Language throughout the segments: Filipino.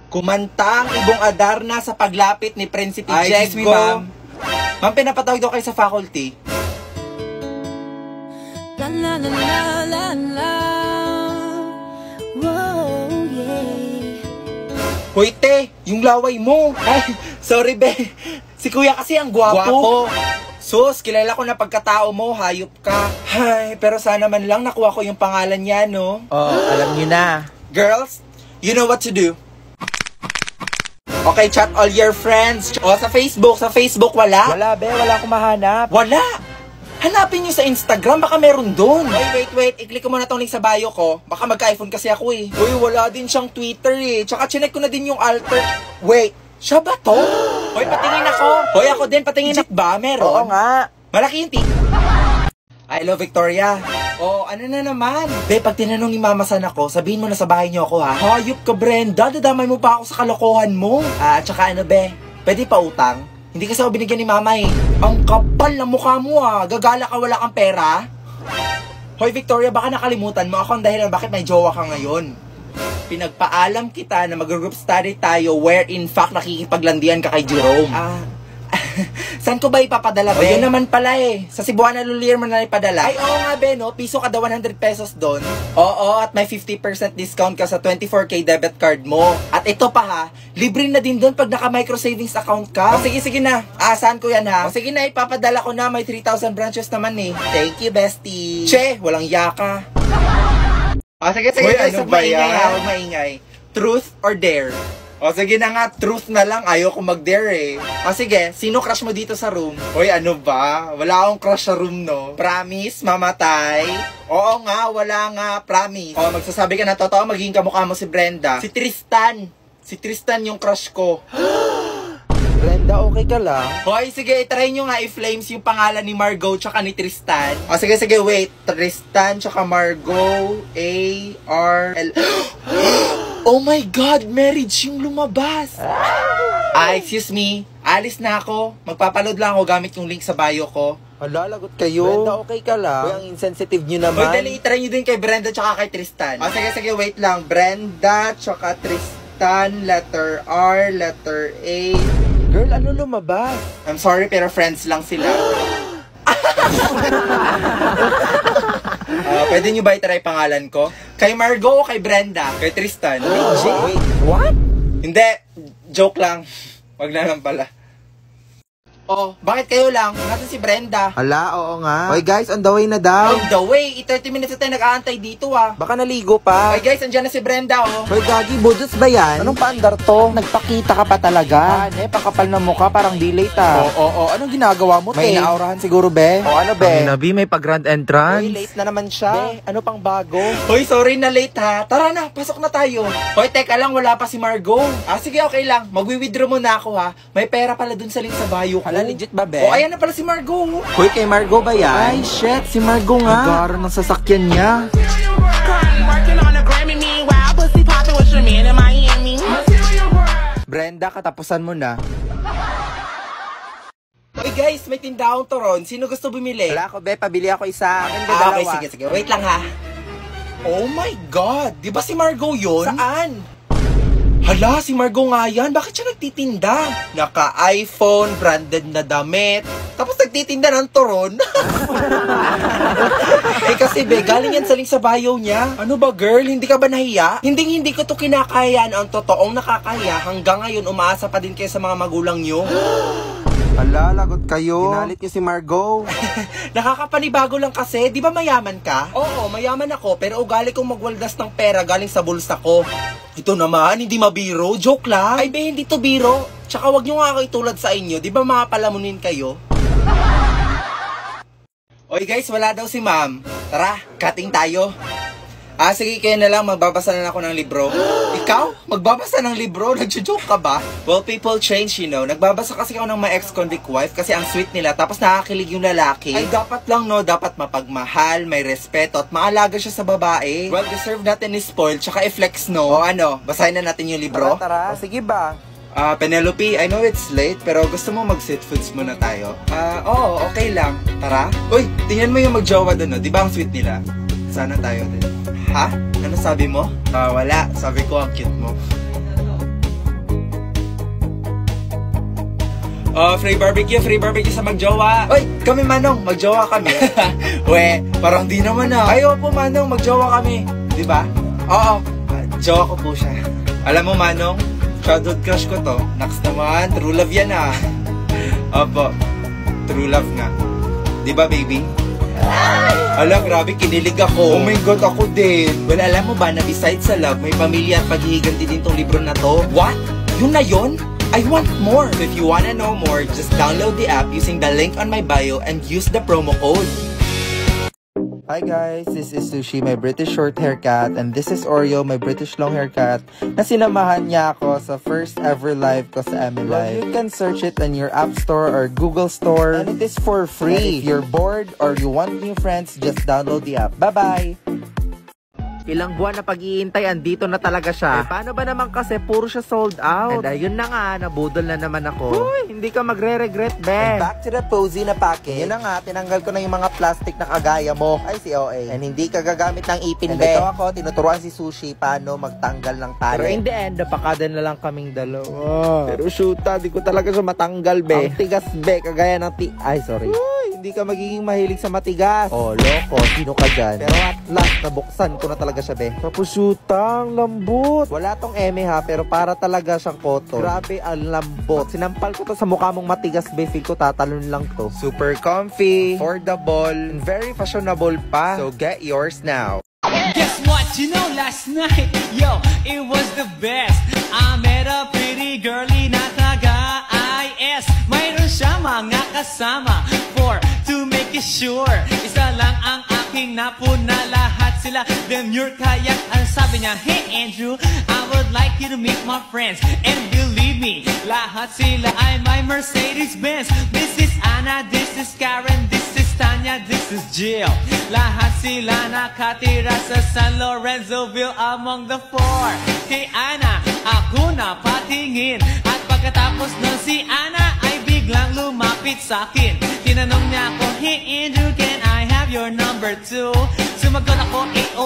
Kumanta ang ibong Adarna sa paglapit ni Prinsipe Jego. Excuse me, ma'am. Ma'am, pinapatawag daw kayo sa faculty. La la la la la la. Whoa, yeah. Hoy, te, yung laway mo. Ay, sorry, be. Si kuya kasi ang gwapo. Sus, kilala ko na pagkatao mo, hayop ka. Ay, pero sana man lang nakuha ko yung pangalan niya, no? Oo, alam niyo na. Girls, you know what to do. Okay, chat all your friends. O, sa Facebook wala? Wala, be, wala akong mahanap. Wala! Hanapin nyo sa Instagram, baka meron doon. Oy, wait, i-click ko muna tong link sa bio ko. Baka magka-iPhone kasi ako eh. Uy, wala din siyang Twitter eh. Tsaka chinek ko na din yung alter. Wait, siya ba to? Hoy, patingin ako. Hoy, ako din, patingin ako. Ba? Meron? Oo nga. Malaki yung I love Victoria. Oh, ano na naman? Be, pag tinanong ni Mama San ako, sabihin mo na sa bahay niyo ako ha. Hayop ka, Brenda. Dadamay mo pa ako sa kalokohan mo. Tsaka ano, be? Pwede pa utang? Hindi kasi ako binigyan ni Mama eh. Ang kapal na mukha mo ah. Gagala ka, wala kang pera. Hoy, Victoria, baka nakalimutan mo ako ang dahilan bakit may jowa ka ngayon. Pinagpaalam kita na mag-group study tayo where in fact nakikipaglandian ka kay Jerome. Saan ko ba ipapadala, be? Yun naman pala eh. Sa Cebuana Lulier mo na ipadala. Ay, oo nga, be, no? Piso kada 100 pesos doon. Oo, at may 50% discount ka sa 24K debit card mo. At ito pa ha, libre na din doon pag naka-micro savings account ka. O, sige na. Saan ko yan ha? O, sige na, ipapadala ko na. May 3,000 branches naman eh. Thank you, bestie. Che, walang yaka. Sige, uy, ano ba yan? Huwag maingay. Truth or dare? O sige na nga, truth na lang, ayoko mag-dare eh. Sige, sino crush mo dito sa room? Hoy, ano ba? Wala akong crush sa room, no? Promise, mamatay? Oo nga, wala nga, promise. O, magsasabi ka na totoo, magiging kamukha mo si Brenda. Si Tristan. Si Tristan yung crush ko. Brenda, okay ka lang? Hoy, sige, try nyo nga i-flames yung pangalan ni Margot tsaka ni Tristan. Sige, wait. Tristan tsaka Margot, A-R-L... Oh my God, marriage yung lumabas. Excuse me, alis na ako. Magpapaload lang ako gamit yung link sa bio ko. Hala, lagot kayo. Brenda, okay ka lang? Uy, ang insensitive nyo naman. Hoy, dali, try nyo din kay Brenda tsaka kay Tristan. Sige, wait lang. Brenda tsaka Tristan, letter R, letter A. Girl, ano lumabas? I'm sorry, pero friends lang sila. Pwede nyo ba i-try pangalan ko? Kay Margot o kay Brenda? Kay Tristan? Wait, what? Hindi, joke lang. Wag na lang pala. Oh, bakit kayo lang? Nasaan si Brenda? Hala, oo nga. Oy guys, on the way na daw. On the way? 30 minutes na tayo nag-aantay dito ah. Baka naligo pa. Oy guys, andyan na si Brenda oh. Hoy Gagi, budos ba yan? Anong paandar to? Nagpakita ka pa talaga. Pakapal na mukha, parang delay ta. Oo. Anong ginagawa mo, May inaurahan siguro, be. O ano, be? Nabi, may pag-grand entrance. Hoy, late na naman siya. Be, ano pang bago? Hoy, sorry na late ha. Tara na, pasok na tayo. Hoy, teka lang, wala pa si Margot. Sige, okay lang. Magwi-withdraw muna ako ha. May pera pala dun sa link sa bio ko. Hala, legit ba, be? Ayan na pala si Margot. Hoy, kay Margot ba yan? Ay, shit, si Margot nga. Agara ng sasakyan niya. Brenda, katapusan mo na. Hoy guys, may tindahong turon. Sino gusto bumili? Wala ako, be. Pabili ako isa. Akin, be, dalawa. Okay, sige. Wait lang ha. Oh my God! Di ba si Margot yun? Saan? Hala, si Margot nga yan. Bakit siya nagtitinda? Naka-iPhone, branded na damit. Tapos nagtitinda ng turon. Kasi be, galing yan sa link sa bio niya. Ano ba girl? Hindi ka ba nahiya? Hindi ko to kinakayaan. Ang totoong nakakaya. Hanggang ngayon, umaasa pa din kayo sa mga magulang nyo. Hala, lagot kayo. Ginalit niyo si Margot. Nakakapanibago lang kasi. Di ba mayaman ka? Oo, mayaman ako. Pero ugali kong magwaldas ng pera galing sa bulsa ko. Ito naman, hindi mabiro. Joke lang. Ay, be, hindi to biro. Tsaka wag nyo nga ako itulad sa inyo. Di ba mga palamunin kayo? Oy guys, wala daw si ma'am. Tara, cutting tayo. Sige, kayo na lang. Magbabasa na ako ng libro. Ikaw? Magbabasa ng libro? Nag-joke ka ba? Well, people change, you know. Nagbabasa kasi ako ng my ex-convict wife kasi ang sweet nila. Tapos nakakilig yung lalaki. Ay, dapat lang, no? Dapat mapagmahal, may respeto, at maalaga siya sa babae. Well, deserve natin ni spoil, tsaka i-flex, no? O ano, basahin na natin yung libro? Tara. Sige ba? Penelope, I know it's late, pero gusto mo mag-sit foods muna tayo? Oo, okay lang. Tara. Uy, tingnan mo yung magjowa doon, no? Di ba ang sweet nila? Sana tayo din. Ha? Ano sabi mo? Wala. Sabi ko ang cute mo. Oh, free barbecue sa magjowa. Oy, kami Manong, magjowa kami. We, parang di naman ah. Ay, opo Manong, magjowa kami. Di ba? Oo, jowa ko po siya. Alam mo Manong, childhood crush ko to. Next naman, true love yan ah. Opo, true love nga. Di ba baby? Ala, grabe, kinilig ako. Oh my God, ako din. Well, alam mo ba na besides sa love, may pamilya at paghihiganti din tong libro na to? What? Yun na yun? I want more! So if you wanna know more, just download the app using the link on my bio and use the promo code. Hi guys, this is Sushi, my British short haircut, and this is Oreo, my British long haircut, na sinamahan niya ako sa first ever live ko sa MLive. You can search it on your App Store or Google Store, and it is for free. And if you're bored or you want new friends, just download the app. Bye-bye! Ilang buwan na pag-iintay, andito na talaga siya. Paano ba naman kasi puro siya sold out? And ayun na nga, nabudol na naman ako. Uy, hindi ka magre-regret, be. And back to the posy na package. Yun na nga, tinanggal ko na yung mga plastic na kagaya mo. Ay, si OA. And hindi ka gagamit ng ipin, and be. Ito ako, tinuturuan si Sushi paano magtanggal ng tali. Pero in the end, napakada na lang kaming dalawa. Pero shoota, di ko talaga siya matanggal, be. Ang tigas, be, kagaya ng Ay, sorry. Uy, hindi ka magiging mahilig sa matigas. Oh, loko, sino ka dyan? Pero at last, nabuksan ko na talaga siya, be. Tapos shootang, lambot. Wala tong eme ha, pero para talaga siyang cotton. Grabe, ang lambot. Sinampal ko to sa mukha mong matigas, be. Feel ko tatalon lang to. Super comfy, affordable, and very fashionable pa. So get yours now. Guess what? You know, last night, yo, it was the best. I met a pretty girlie na taga-IS. Mayroon siya mga kasama to make it sure. Isa lang ang aking napuna, lahat sila demure. Kaya ang sabi niya, hey Andrew, I would like you to meet my friends. And believe me, lahat sila ay my Mercedes-Benz. This is Anna, this is Karen, this is Tanya, this is Jill. Lahat sila nakatira sa San Lorenzoville among the four. Kay Anna, ako na patingin. At pagkatapos nun si Anna ay biglang lumapit sa akin. Tinanong niya ako, hey Andrew, can I have your number too? Sumagot ako,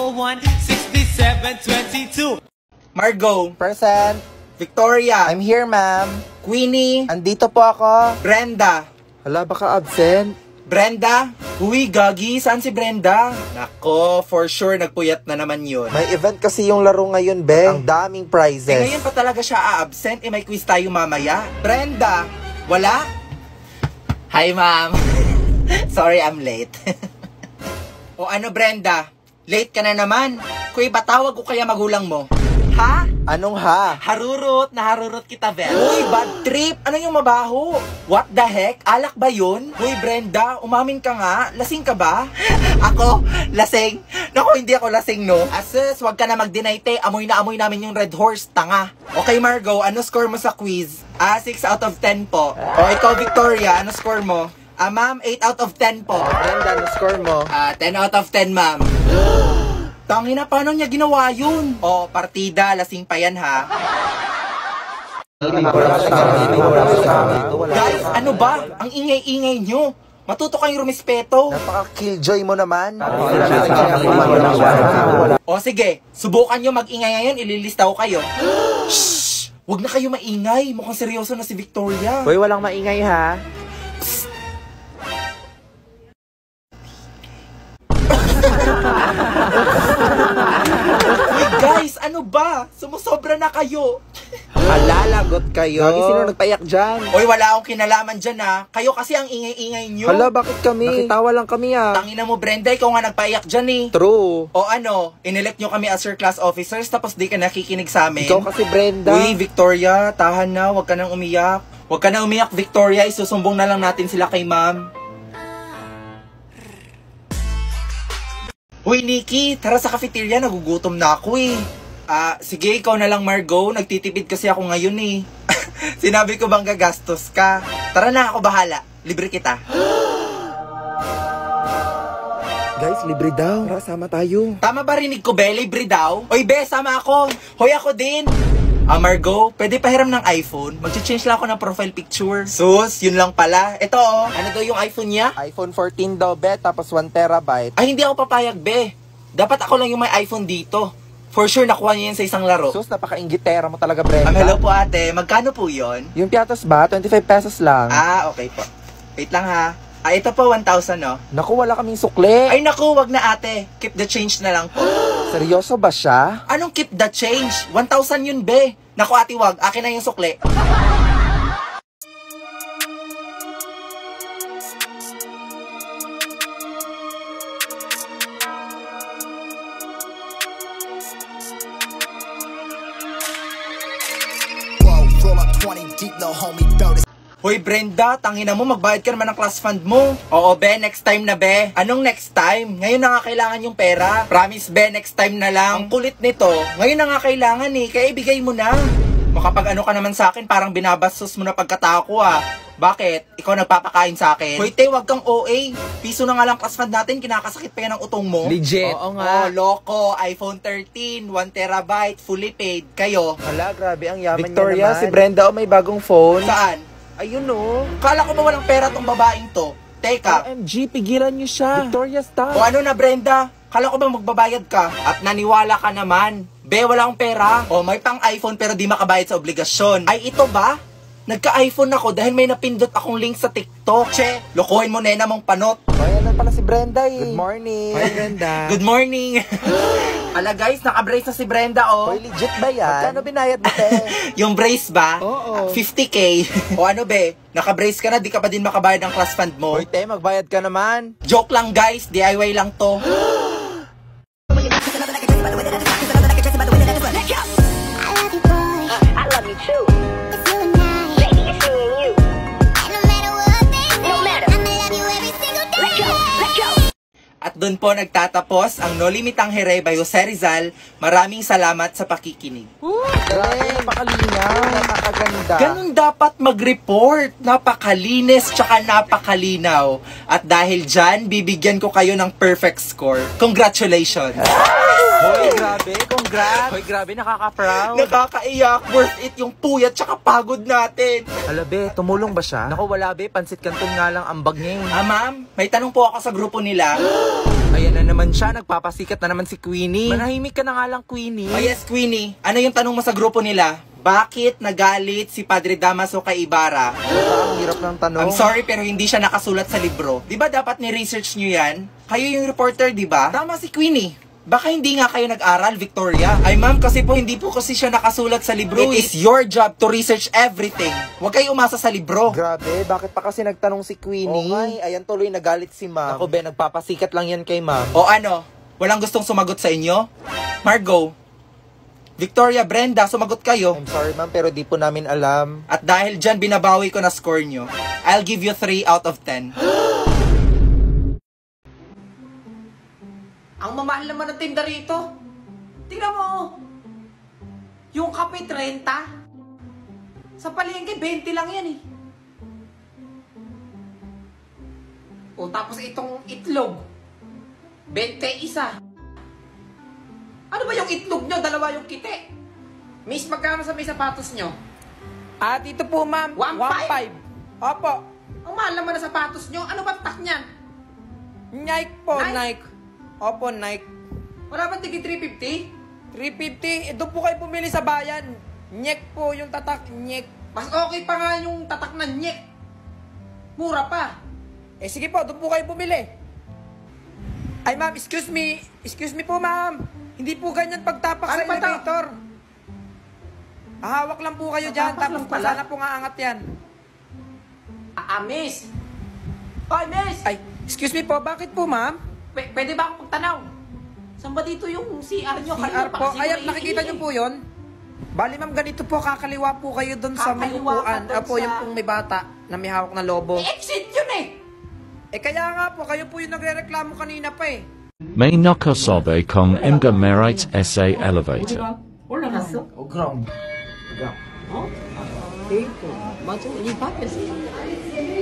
801-6722. Margo. Present. Victoria. I'm here, ma'am. Queenie. Andito po ako. Brenda. Hala, baka absent. Brenda? Uy, gagi, saan si Brenda? Nako, for sure, nagpuyat na naman yun. May event kasi yung laro ngayon, be. Ang daming prizes. Ngayon pa talaga siya a-absent, may quiz tayo mamaya. Brenda, wala? Hi, ma'am. Sorry, I'm late. O ano, Brenda? Late ka na naman. Kuy, batawag ko kaya magulang mo? Ha? Anong ha? Naharurot kita, Vel. Uy, bad trip. Ano yung mabaho? What the heck? Alak ba yun? Uy, Brenda, umamin ka nga. Lasing ka ba? Ako? Lasing? Naku, hindi ako lasing, no? Asus, wag ka na mag-deny, te. Amoy na amoy namin yung Red Horse, tanga. Okay, Margo, ano score mo sa quiz? 6 out of 10 po. O, ikaw, Victoria, ano score mo? Ma'am, 8 out of 10 po. Brenda, ano score mo? 10 out of 10, ma'am. Tangina, paano niya ginawa yun? O, partida, lasing pa yan, ha? Guys, ano ba? Ang ingay-ingay nyo. Matuto kayong rumispeto. Napaka-killjoy mo naman. O sige, subukan nyo mag-ingay ngayon, ililista ko kayo. Shhh! Huwag na kayo maingay. Mukhang seryoso na si Victoria. Hoy, walang maingay ha. Uy guys, ano ba? Sumusobra na kayo. Halalagot kayo. Lagi sino nagpayak dyan? Oy, wala akong kinalaman dyan ha. Kayo kasi ang ingay-ingay nyo. Hala, bakit kami? Nakitawa lang kami ha. Tangina mo, Brenda, ikaw nga nagpayak dyan eh. True. O ano, inelect nyo kami as your class officers tapos di ka nakikinig sa amin. Ikaw kasi, Brenda. Uy, Victoria, tahan na. Huwag ka nang umiyak. Huwag ka nang umiyak, Victoria. Isusumbong na lang natin sila kay ma'am. Uy, Nikki, tara sa cafeteria. Nagugutom na ako eh. Sige, ikaw na lang, Margo. Nagtitipid kasi ako ngayon eh. Sinabi ko bang gagastos ka? Tara na, ako bahala. Libre kita. Guys, libre daw. Tara, sama tayo. Tama ba rinig ko, Be? Libre daw? Oy, Be, sama ako. Hoy, ako din. Margo, pwede pahiram ng iPhone? Mag-change lang ako ng profile picture. Sus, yun lang pala. Ito oh, ano daw yung iPhone niya? iPhone 14 daw, be, tapos 1 terabyte. Ay, hindi ako papayag, Be. Dapat ako lang yung may iPhone dito. For sure, nakuha niyo yan sa isang laro. Sus, napaka-inggitera mo talaga, Brenda. Hello po ate, magkano po yon? Yung piatos ba? 25 pesos lang. Ah, okay po. Wait lang ha. Ah, ito po 1,000 no? Naku, wala kaming sukli. Ay naku, wag na ate. Keep the change na lang po. Seryoso ba siya? Anong keep the change? 1,000 yun be. Naku ate, wag. Akin na yung sukli. Hoy Brenda, tangina mo, magbayad ka naman ng class fund mo. Oo be, next time na be. Anong next time? Ngayon na nga kailangan yung pera. Promise be, next time na lang. Ang kulit nito, ngayon na nga kailangan eh, kaya ibigay mo na. Makapag ano ka naman sa akin, parang binabastos mo na pagkatao ko ah. Bakit? Ikaw nagpapakain sa akin? Hoy te, wag kang OA. Piso na nga lang class fund natin, kinakasakit pa yan ang utong mo. Legit. Oo nga. Oh, loko, iPhone 13, 1 terabyte, fully paid. Kayo? Hala, grabe ang yaman Victoria, niya naman. Si Brenda, may bagong phone. Saan? Ayun oh. Kala ko ba walang pera tong babaeng to? Teka. OMG, pigilan niyo siya. Victoria, stop. O ano na Brenda? Kala ko ba magbabayad ka? At naniwala ka naman. Be, wala akong pera. O may pang iPhone pero di makabayad sa obligasyon. Ay ito ba? Nagka-iPhone ako dahil may napindot akong link sa TikTok. Che, lokohin mo nena mong panot. Ay, ano pala si Brenda eh. Good morning. Hi, Brenda. Good morning. Ala guys, naka-brace na si Brenda oh. Hoy, legit ba yan? Magkano binayad mo, te? Yung brace ba? Oo. 50k. O ano be, naka-brace ka na, di ka pa din makabayad ng class fund mo. Hoy, te, magbayad ka naman. Joke lang guys, DIY lang to. I love you too. Baby, it's me and you. No matter. Let go. Let go. At doon po nagtatapos ang No Limitang Here by Jose Rizal. Maraming salamat sa pakikinig. Grabe, napakalinaw. Napakaganda. Ganun dapat mag-report. Napakalinis tsaka napakalinaw. At dahil dyan, bibigyan ko kayo ng perfect score. Congratulations! Hoy, grabe. Congrats. Hoy, grabe. Nakaka-proud. Nakakaiyak. Worth it yung puyat tsaka pagod natin. Hala, be, tumulong ba siya? Naku, wala, be. Pansit Canton nga lang ang bag niya. Ah, ma'am, may tanong po ako sa grupo nila. Ayan na naman siya. Nagpapasikat na naman si Queenie. Manahimik ka na nga lang, Queenie. Oh yes, Queenie. Ano yung tanong mo sa grupo nila? Bakit nagalit si Padre Damaso kay Ibarra? Ang hirap ng tanong. I'm sorry pero hindi siya nakasulat sa libro. Di ba dapat ni-research nyo yan? Kayo yung reporter, di ba? Tama si Queenie. Baka hindi nga kayo nag-aral, Victoria. Ay ma'am, kasi po hindi po kasi siya nakasulat sa libro. It is your job to research everything. Huwag kayo umasa sa libro. Grabe, bakit pa kasi nagtanong si Queenie? Oo ayan tuloy nagalit si ma'am. Ako, be, nagpapasikat lang yan kay ma'am. O ano? Walang gustong sumagot sa inyo? Margo, Victoria, Brenda, sumagot kayo. I'm sorry ma'am, pero di po namin alam. At dahil dyan, binabawi ko na score nyo. I'll give you 3 out of 10. Ang mamahal naman ng tinda rito. Tingnan mo. Yung kape 30. Sa palengke 20 lang yan eh. O tapos itong itlog. 21. Ano ba yung itlog nyo? Dalawa yung kite. Miss, magkano sa may sapatos nyo? Dito po ma'am, 1.5. 1.5. Opo. Ang mahal naman ng sapatos nyo. Ano ba tak niyan? Nike po, Nike? Nike. Opo, Nike. Wala ba tigi 350? 350. Doon po kayo pumili sa bayan. Nyek po yung tatak, nyek. Mas okay pa nga yung tatak na nyek. Mura pa. Sige po, doon po kayo pumili. Ay ma'am, excuse me. Excuse me po ma'am. Hindi po ganyan pagtapak Ano sa ba to? elevator. Hawak lang po kayo dyan, Tapak tapos lang pala? sana po nga angat yan. Miss. Oy, miss. Ay, excuse me po, bakit po ma'am? Pwede ba akong pagtanaw? Saan ba dito yung CR nyo? CR po. Ayan, nakikita nyo po yun? Bali ma'am, ganito po, kakaliwa po kayo doon sa may Kakaliwa upuan. ka dun Apo, sa- yung pong may bata na may hawak na lobo. Exit yun eh! Kaya nga po, kayo po yung nagre-reklamo kanina pa eh. May nakasabi kong mga merit sa elevator. 올라갔어? 그럼. 맞아, 이 밖에서.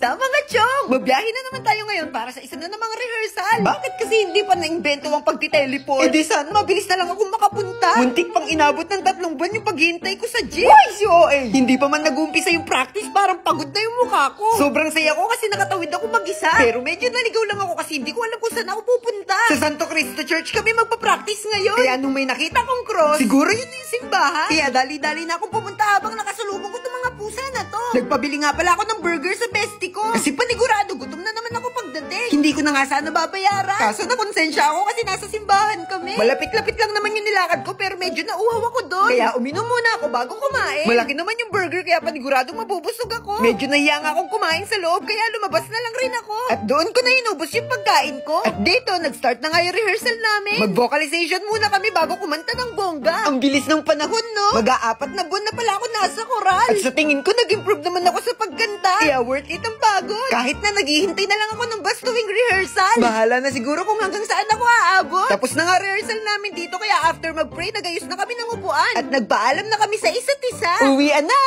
Kumusta mga chong? Mabiyahe na naman tayo ngayon para sa isa na namang rehearsal. Bakit kasi hindi pa na-invento ang pagtiteleport? Eh di sana mabilis na lang ako makapunta. Muntik pang inabot ng 3 buwan yung paghihintay ko sa gym. Why si OA? Hindi pa man nag-uumpisa yung practice, parang pagod na yung mukha ko. Sobrang saya ko kasi nakatawid ako mag-isa. Pero medyo naligaw lang ako kasi hindi ko alam kung saan ako pupunta. Sa Santo Cristo Church kami magpa-practice ngayon. Kaya nung may nakita kong cross, siguro yun yung simbahan. Kaya dali-dali na akong pumunta habang nakasalubong ko itong mga pusa na to. Nagpabili nga pala ako ng burger sa bestie ko. Kasi panigurado, gutom na naman ako pagdating. Hindi ko na nga sana babayaran. Kaso nakonsensya ako kasi nasa simbahan kami. Malapit-lapit lang naman yung nilakad ko pero medyo nauuhaw ako doon. Kaya uminom muna ako bago kumain. Malaki naman yung burger kaya paniguradong mabubusog ako. Medyo nahiya nga akong kumain sa loob kaya lumabas na lang rin ako. At doon ko na inubos yung pagkain ko. At dito, nag-start na nga yung rehearsal namin. Mag-vocalization muna kami bago kumanta ng bongga. Ang bilis ng panahon, no? Mag-4 na buwan na pala ako nasa koral. At sa tingin ko, nag-improve naman ako sa pagkanta. Kaya worth it ang pagod. Kahit na naghihintay na lang ako ng bus tuwing rehearsal. Bahala na siguro kung hanggang saan ako aabot. Tapos na nga rehearsal namin dito kaya after mag-pray, nagayos na kami ng upuan. At nagpaalam na kami sa isa't isa. Uwian na!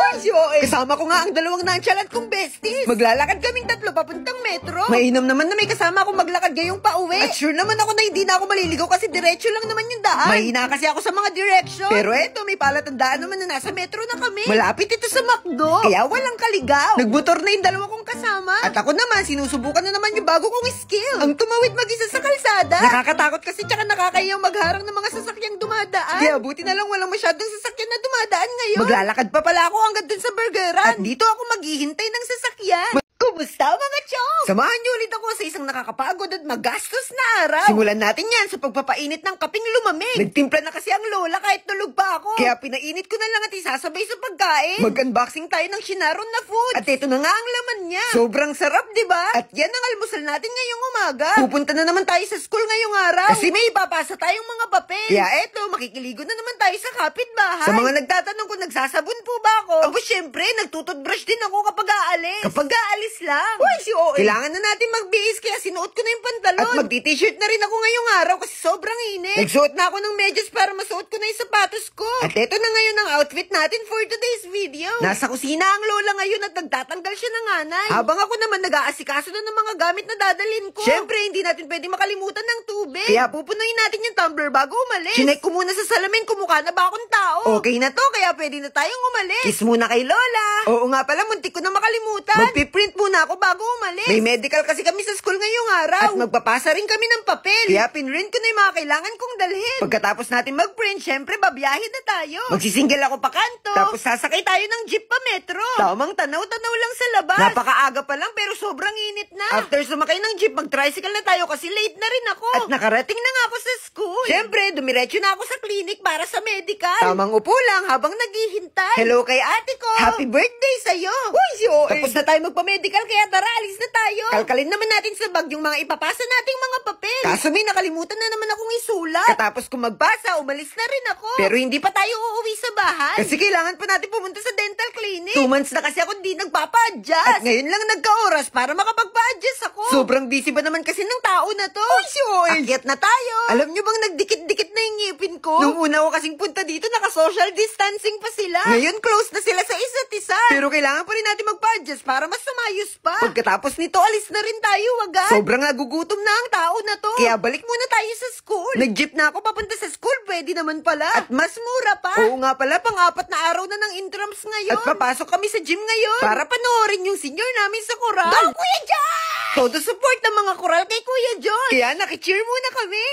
Kasama ko nga ang 2 nonchalant kong besties. Maglalakad kaming 3 papuntang metro. Mainam naman na may kasama akong maglakad ngayong pauwi. At sure naman ako na hindi na ako maliligaw kasi diretso lang naman yung daan. Mahina kasi ako sa mga direction. Pero eto, may palatandaan naman na nasa metro na kami. Malapit ito sa McDo. Kaya walang kaligaw. Nagmotor na yung 2 kong kasama. At ako naman, sinusubukan na naman yung bago kong skill. Ang tumawid mag-isa sa kalsada. Nakakatakot kasi tsaka nakakayaw magharang ng mga sasakyang dumadaan. Kaya buti na lang walang masyadong sasakyan na dumadaan ngayon. Maglalakad pa pala ako hanggang dun sa burgeran. At dito ako maghihintay ng sasakyan. Kumusta mga chong? Samahan niyo ulit ako sa isang nakakapagod at magastos na araw. Simulan natin yan sa pagpapainit ng kaping lumamig. Nagtimpla na kasi ang lola kahit tulog pa ako. Kaya pinainit ko na lang at isasabay sa pagkain. Mag-unboxing tayo ng Shinaron na food. At ito na nga ang laman niya. Sobrang sarap, diba? At yan ang almusal natin ngayong umaga. Pupunta na naman tayo sa school ngayong araw. Kasi may ipapasa tayong mga papel. Kaya eto, makikiligo na naman tayo sa kapitbahay. Sa mga nagtatanong kung nagsasabon po ba ako? Abo syempre, nagtututbrush din ako kapag aalis. Kapag aalis lang. Uy, si OA. Kailangan na natin magbihis kaya sinuot ko na yung pantalon. At magti-t-shirt na rin ako ngayong araw kasi sobrang init. Nagsuot na ako ng medyas para masuot ko na yung sapatos ko. At eto na ngayon ang outfit natin for today's video. Nasa kusina ang lola ngayon at nagtatanggal siya ng anay. Habang ako naman nag-aasikaso na ng mga gamit na dadalhin ko. Syempre, hindi natin pwede makalimutan ng tubig. Kaya pupunuin natin yung tumbler bago umalis. Chinek ko muna sa salamin kung mukha na ba akong tao. Okay na to, kaya pwede na tayong umalis. Kiss muna kay lola. Oo nga pala, muntik ko na makalimutan. Magpiprint muna ako bago umalis. May medical kasi kami sa school ngayong araw. At magpapasa rin kami ng papel. Kaya pinrint ko na yung mga kailangan kong dalhin. Pagkatapos natin magprint, syempre babiyahin na tayo. Magsisingle ako pa kanto. Tapos sasakay tayo ng jeep pa metro. Tamang tanaw-tanaw lang sa labas. Napakaaga pa lang pero sobrang init na. After sumakay ng jeep, mag-tricycle na tayo kasi late na rin ako. At nakarating na nga ako sa school. Syempre, dumiretso na ako sa clinic para sa medical. Tamang upo lang habang naghihintay. Hello kay ate ko. Happy birthday sa'yo. Uy, si OA. Tapos na tayo magpa-medical kaya tara, alis na tayo. Kalkalin naman natin sa bag yung mga ipapasa nating mga papel. Kaso may nakalimutan na naman akong isulat. Katapos kung magbasa, umalis na rin ako. Pero hindi pa tayo uuwi sa bahay. Kasi kailangan pa natin pumunta sa dental clinic. 2 months na kasi ako hindi nagpapa-adjust. At ngayon lang nagka-oras para makapagpa-adjust ako. Sobrang busy ba naman kasi ng tao na to? Uy, si OA. Akyat na tayo. Alam nyo bang nagdikit-dikit na yung ngipin ko? Nung una ko kasing punta dito, naka-social distancing pa sila. Ngayon close na sila sa isa't isa. Pero kailangan pa rin natin magpa-adjust para mas sumayos pa. Pagkatapos nito, alis na rin tayo agad. Sobrang nagugutom na ang tao na to. Kaya balik muna tayo sa school. Nag-jeep na ako papunta sa school, pwede naman pala. At mas mura pa. Oo nga pala, pang-4 na araw na ng intrams ngayon. At papasok kami sa gym ngayon para panoorin yung senior namin sa koral. Go, Kuya John! Todo support ng mga koral kay Kuya John. Kaya nakicheer muna kami.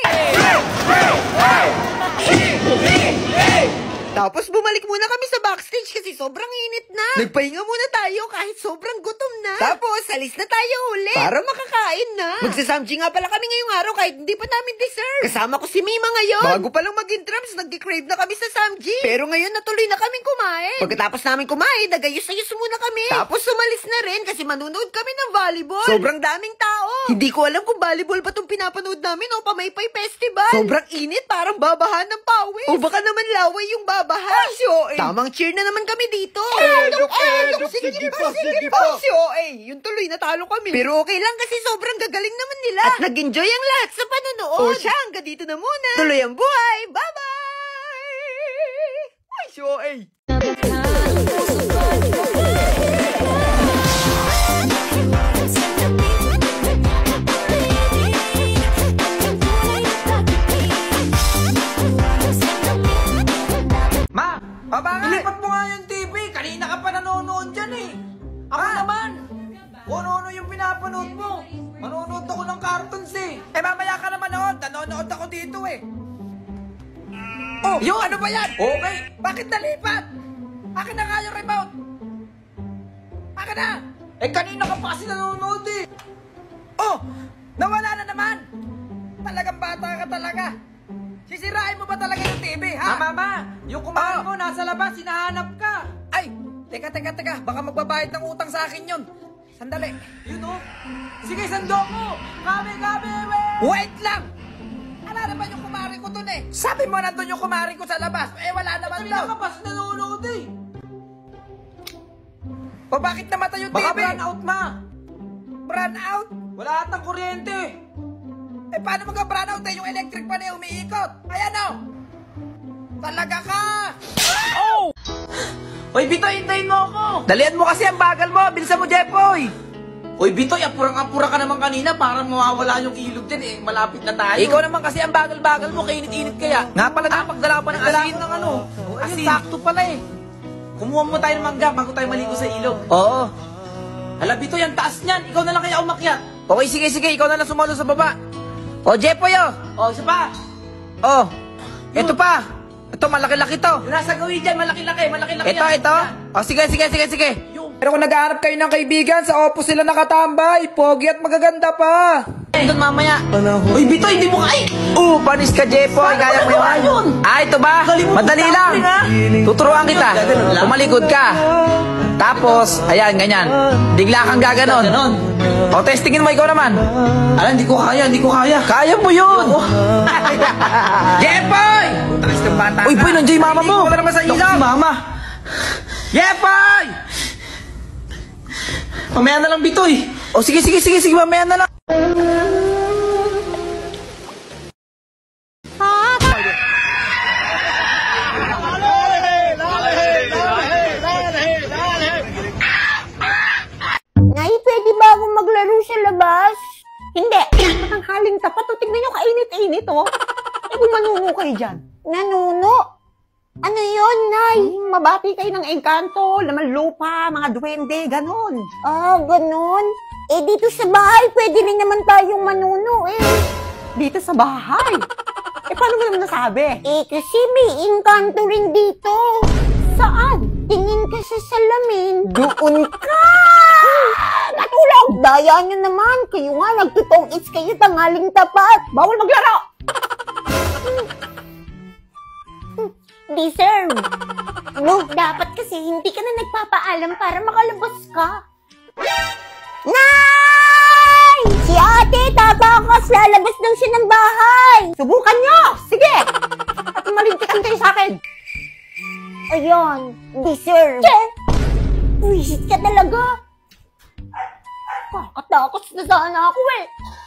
Tapos bumalik muna kami sa backstage kasi sobrang init na. Nagpahinga muna tayo kahit sobrang gutom na. Tapos alis na tayo uli para makakain na. Magsasamji nga pala kami ngayong araw kahit hindi pa namin dessert. Kasama ko si Mima ngayon. Bago pa lang mag-intrams, nag-crave na kami sa samji. Pero ngayon natuloy na kaming kumain. Pagkatapos namin kumain, nagayos-ayos muna kami. Tapos sumalis na rin kasi manunood kami ng volleyball. Sobrang daming tao. Hindi ko alam kung volleyball pa itong pinapanood namin o Pamaypay Festival. Sobrang init, parang babahan ng pawis. O baka naman laway yung babahan. Tamang cheer na naman kami dito. Sige pa. Si OA, yung tuloy natalo kami. Pero okay lang kasi sobrang gagaling naman nila. At nag-enjoy ang lahat sa panonood. O siya, hanggang dito na muna. Tuloy ang buhay. Bye-bye! Ay, si OA. naman! Kung ano yung pinapanood mo. Manonood ako ng cartoons eh. Eh, mamaya ka na manood. Nanonood ako dito eh. Oh, yung ano ba yan? Okay. Bakit nalipat? Akin na nga yung remote. Akin na. Eh, kanina ka pa kasi nanonood eh. Oh, nawala na naman. Talagang bata ka talaga. Sisirain mo ba talaga yung TV, ha? Mama, yung kumain mo nasa labas, hinahanap ka. Ay, teka. Baka magbabayad ng utang sa akin yun. Sandali. Yun oh. Sige, sandok mo. Kami, Wait lang! Ala naman yung kumari ko dun eh. Sabi mo nandun yung kumari ko sa labas. Eh, wala naman Kanina daw. ka pa nanonood eh. O bakit namatay yung Baka TV? brand out, ma. Brand out? Wala atang kuryente. Eh, paano mag-brand out eh? Yung electric pa na umiikot. Ayan o. Talaga ka! Oh! Hoy, Bitoy, hintayin mo ako. Dalian mo kasi ang bagal mo. Bilisan mo, Jepoy. Hoy, Bitoy, apurang-apura ka naman kanina. Parang mawawala yung ilog din eh. Malapit na tayo. Ikaw naman kasi ang bagal-bagal mo. Kainit-init kaya. Nga pala napagdala pa ng asin. ng ano. Asin. Sakto pala eh. Kumuha mo tayo ng mangga bago tayo maligo sa ilog. Oo. Hala, Bitoy, ang taas niyan. Ikaw na lang kaya umakyat. Okay, sige. Ikaw na lang sumalo sa baba. O, Jepoy, o. Oh, isa pa. Oh. Ito pa. Ito, malaki-laki to. Yung nasa gawin dyan, malaki-laki. Ito. Yan. O, sige. Yung... Pero kung nag-aarap kayo ng kaibigan, sa Oppo sila nakatambay. Pogi at magaganda pa. Doon mamaya. Uy, Bitoy, hindi mo kaya. Panis ka, Jepoy. Kaya mo yun. Ah, ito ba? Madali lang. Tuturuan kita. Tumalikod ka. Tapos, ayan, ganyan. Bigla kang gaganon. O, testingin mo ikaw naman. Alam, hindi ko kaya. Kaya mo yun. Jepoy! Talis ng bata. Uy, boy, nandiyan yung mama mo. Wala naman sa ilaw. Si mama. Jepoy! Mamaya na lang, Bitoy. O, sige, mamaya na lang. Nay, pwede ba akong maglaro sa labas? Hindi. Matanghaling tapat. O, tignan nyo, kainit-init, oh. Eh, kung manuno kayo dyan. Nanuno? Ano yun, Nay? Mabati kayo ng engkanto, laman lupa, mga duwende, ganon. Ah, ganon? Eh, dito sa bahay, pwede rin naman tayong manuno, eh. Dito sa bahay? Eh, paano mo naman nasabi? Eh, kasi may engkanto rin dito. Saan? Tingin ka sa salamin. Doon ka! Natulog! Daya nyo naman. Kayo nga, nagtutong-its kayo tanghaling tapat. Bawal maglaro! Deserve. No, dapat kasi hindi ka na nagpapaalam para makalabas ka. Nay! Si ate, tabakas. Lalabas daw siya ng bahay. Subukan nyo! Sige! At malintikan kayo sa akin. Ayun, deserve. Wisit ka talaga. Kakatakot na sana ako eh.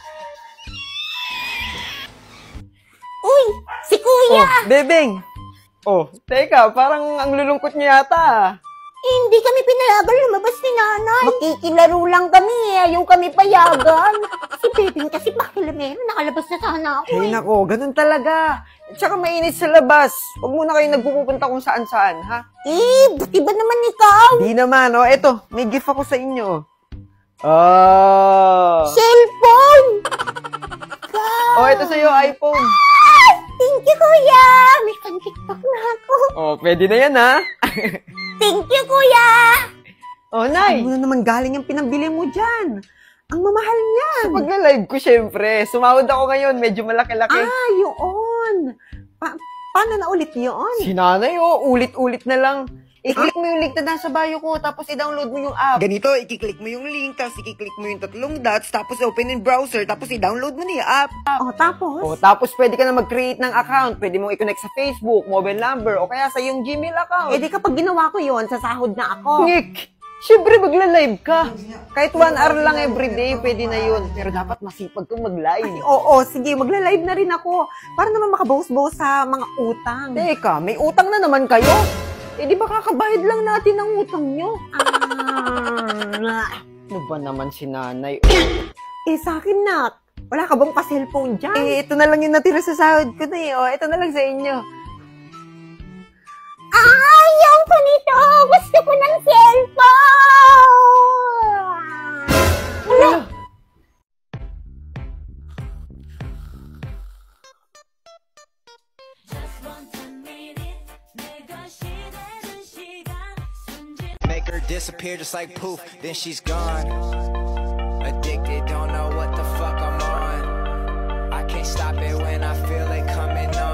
Uy, si Kuya! Bebeng! Oh, teka, parang ang lulungkot niyo yata. Hindi kami pinayagan lumabas ni Nanay. Makikilaro lang kami eh. Ayaw kami payagan. Si Bebeng kasi pakilamero. Nakalabas na sana ako Hey, eh. nako, ganun talaga. At saka mainit sa labas. Huwag muna kayo nagpupunta kung saan-saan, ha? Eh, buti ba naman ikaw? Di naman, oh. Eto, may gift ako sa inyo. Oh. Cellphone! Oh, ito sa'yo, iPhone. Thank you, Kuya! May pan-tiktok na ako. Oh, pwede na yan, ha? Thank you, Kuya! Oh, Nay. Ano na naman galing yung pinambili mo dyan? Ang mamahal niyan. Sa pagla-live ko, syempre. Sumahod ako ngayon. Medyo malaki-laki. Ah, yun. Paano na ulit yun? Si Nanay, oh. Ulit-ulit na lang. I-click mo yung link na nasa bio ko, tapos i-download mo yung app. Ganito, i-click mo yung link, tapos i-click mo yung 3 dots, tapos open in browser, tapos i-download mo na yung app. Oh, tapos? O, tapos pwede ka na mag-create ng account. Pwede mong i-connect sa Facebook, mobile number, o kaya sa iyong Gmail account. Eh di kapag ginawa ko yun, sasahod na ako. Nick, syempre magla-live ka. Kahit 1 hour lang everyday, pwede na yun. Pero dapat masipag kang mag-live. Oo, sige, magla-live na rin ako. Para naman makabawas-bawas sa mga utang. Teka, may utang na naman kayo? Eh, di ba kakabayad lang natin ang utang nyo? Ano ba naman si Nanay? Eh, sa akin, Nak. Wala ka bang pa-cellphone dyan? Eh, ito na lang yung natira sa sahod ko na eh. O, ito na lang sa inyo. Ayaw ko nito! Gusto ko ng cellphone! disappear just like poof, then she's gone. Addicted, don't know what the fuck I'm on. I can't stop it when I feel it coming on.